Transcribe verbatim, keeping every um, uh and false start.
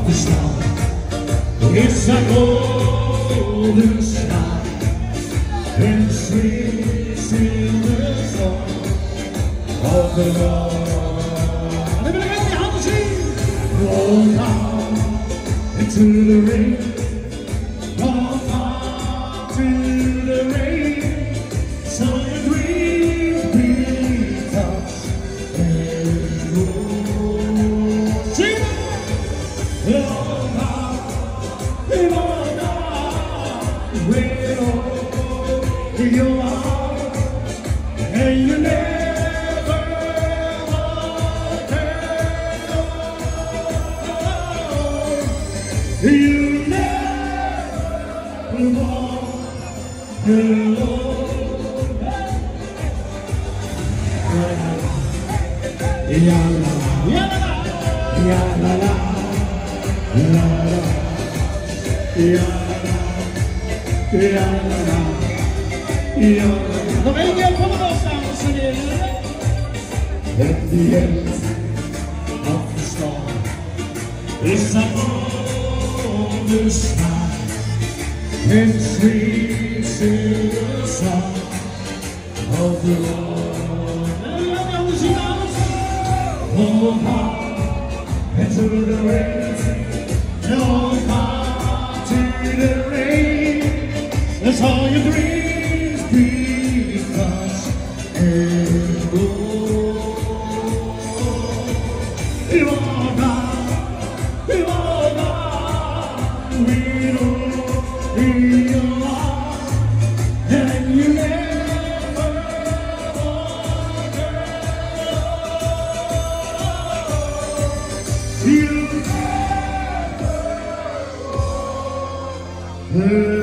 the star. It's a golden sky and sweet silver song of the Lord. Roll down into the rain, roll down to the rain, so your dreams will touch and grow. Sing it! Roll down, roll down, where you are, and you never walk alone. You never walk alone. Ya la la, ya la la, la la, ya la, ya la, ya la. De ingen kommer någonstans så det är at the end of the storm is above the sky and sweet silver song of the Lord. Hold on into the rain, hold on to the rain. That's all your dreams become and go. You are not, you are not, we know you are, and you never walk alone. You never walk alone.